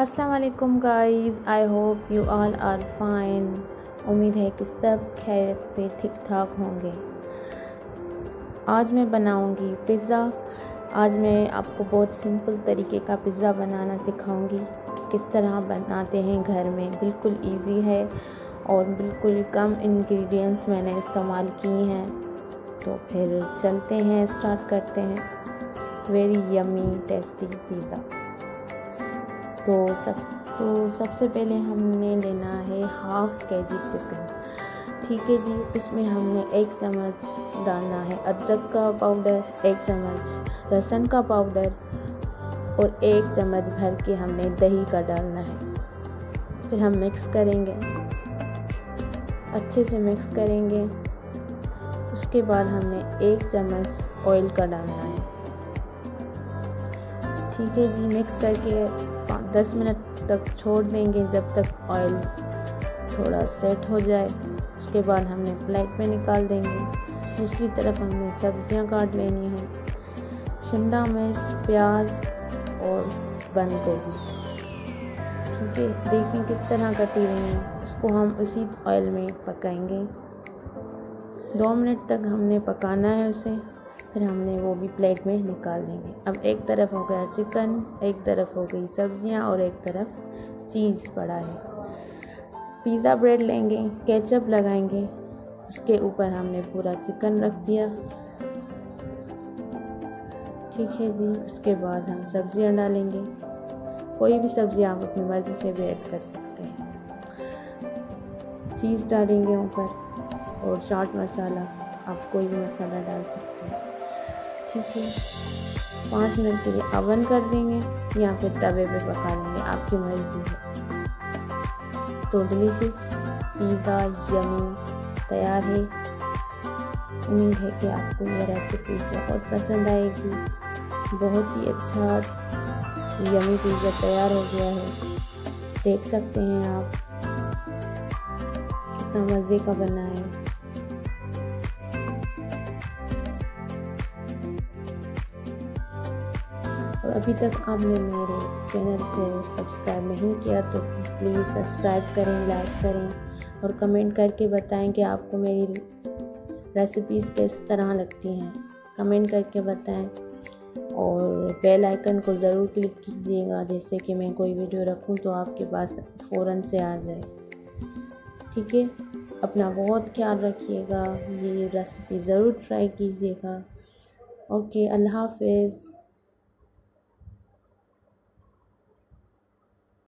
अस्सलाम वालेकुम guys, I hope you all are fine. उम्मीद है कि सब खैरियत से ठीक ठाक होंगे। आज मैं बनाऊंगी पिज़्ज़ा। आज मैं आपको बहुत सिंपल तरीके का पिज़्ज़ा बनाना सिखाऊंगी कि किस तरह बनाते हैं घर में। बिल्कुल इजी है और बिल्कुल कम इंग्रेडिएंट्स मैंने इस्तेमाल किए हैं। तो फिर चलते हैं, स्टार्ट करते हैं वेरी यमी टेस्टी पिज़्ज़ा। तो सबसे पहले हमने लेना है हाफ़ केजी चिकन। ठीक है जी। इसमें हमने 1 चम्मच डालना है अदरक का पाउडर, 1 चम्मच लहसुन का पाउडर और 1 चम्मच भर के हमने दही का डालना है। फिर हम मिक्स करेंगे, अच्छे से मिक्स करेंगे। उसके बाद हमने 1 चम्मच ऑयल का डालना है। ठीक है जी। मिक्स करके 10 मिनट तक छोड़ देंगे जब तक ऑयल थोड़ा सेट हो जाए। उसके बाद हमने प्लेट में निकाल देंगे। दूसरी तरफ हमने सब्जियां काट लेनी है, शिमला मिर्च, प्याज और बंद गोभी। ठीक है, देखें किस तरह कटी हुई है। इसको हम उसी ऑयल में पकाएंगे। 2 मिनट तक हमने पकाना है उसे। फिर हमने वो भी प्लेट में निकाल देंगे। अब एक तरफ हो गया चिकन, एक तरफ हो गई सब्जियां और एक तरफ चीज़ पड़ा है। पिज़्ज़ा ब्रेड लेंगे, केचप लगाएंगे, उसके ऊपर हमने पूरा चिकन रख दिया। ठीक है जी। उसके बाद हम सब्जियां डालेंगे। कोई भी सब्ज़ी आप अपनी मर्ज़ी से भी ऐड कर सकते हैं। चीज़ डालेंगे ऊपर और चाट मसाला, आप कोई भी मसाला डाल सकते हैं। ठीक है। 5 मिनट के लिए ओवन कर देंगे या फिर तवे पे पका लेंगे, आपकी मर्ज़ी है। तो डिलीशियस पिज़्ज़ा यमी तैयार है। उम्मीद है कि आपको ये रेसिपी बहुत पसंद आएगी। बहुत ही अच्छा यमी पिज़्ज़ा तैयार हो गया है। देख सकते हैं आप कितना मज़े का बना है। और अभी तक आपने मेरे चैनल को सब्सक्राइब नहीं किया तो प्लीज़ सब्सक्राइब करें, लाइक करें और कमेंट करके बताएं कि आपको मेरी रेसिपीज़ किस तरह लगती हैं। कमेंट करके बताएं और बेल आइकन को ज़रूर क्लिक कीजिएगा, जैसे कि मैं कोई वीडियो रखूं तो आपके पास फ़ौरन से आ जाए। ठीक है। अपना बहुत ख्याल रखिएगा। ये रेसिपी ज़रूर ट्राई कीजिएगा। ओके, अल्लाह हाफ़िज़।